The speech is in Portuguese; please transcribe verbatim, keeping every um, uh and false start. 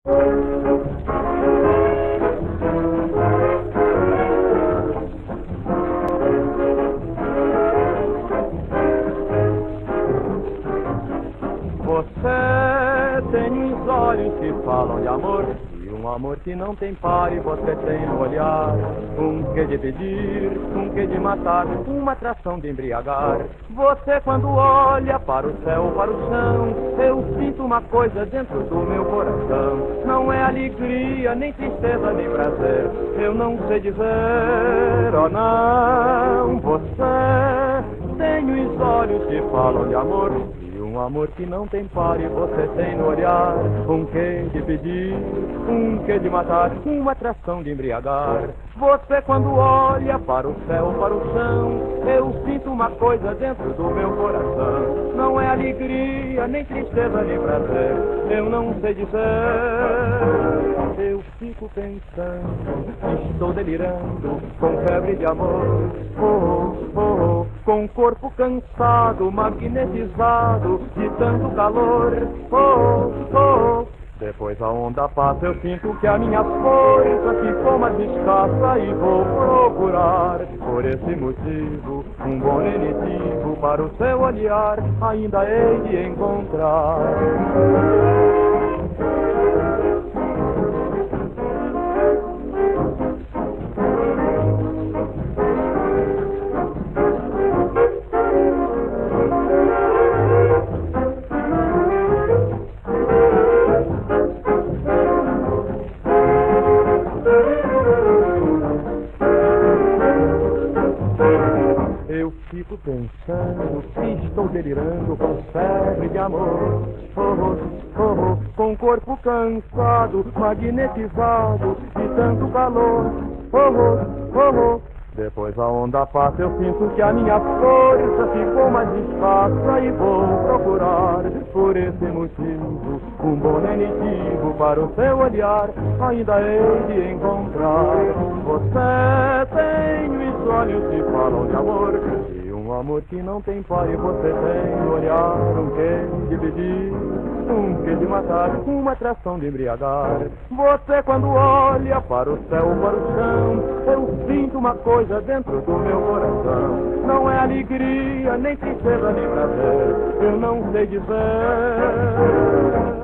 Você tem os olhos que falam de amor, e um amor que não tem pare. Você tem no olhar um quê de pedir, um quê de matar, uma atração de embriagar. Você quando olha para o céu, para o chão, eu sinto uma coisa dentro do meu coração. Não é alegria, nem tristeza, nem prazer, eu não sei dizer, oh não. Você tem os olhos que falam de amor, um amor que não tem pare. Você tem no olhar um quê de pedir, um quê de matar, uma atração de embriagar. Você quando olha para o céu, para o chão, eu sinto uma coisa dentro do meu coração. Não é alegria, nem tristeza, nem prazer, eu não sei dizer. Eu fico pensando, estou delirando, com febre de amor, oh, oh, oh, com corpo cansado, magnetizado de tanto calor, oh, oh. Depois a onda passa, eu sinto que a minha força ficou mais escassa e vou procurar, por esse motivo, um bom lenitivo para o seu olhar, ainda hei de encontrar. Eu fico pensando que estou delirando com febre de amor, oh, oh, oh, com corpo cansado, magnetizado de tanto calor, oh, oh, oh, oh. Depois a onda passa, eu sinto que a minha força ficou mais escassa e vou procurar, por esse motivo, um bom lenitivo para o seu olhar, ainda hei de encontrar. Você tem os olhos que falam de amor, e um amor que não tem pare. Você tem no olhar um quê de pedir, um quê de matar, uma atração de embriagar. Você quando olha para o céu, para o chão, eu sinto uma coisa dentro do meu coração. Não é alegria, nem tristeza, nem prazer, eu não sei dizer.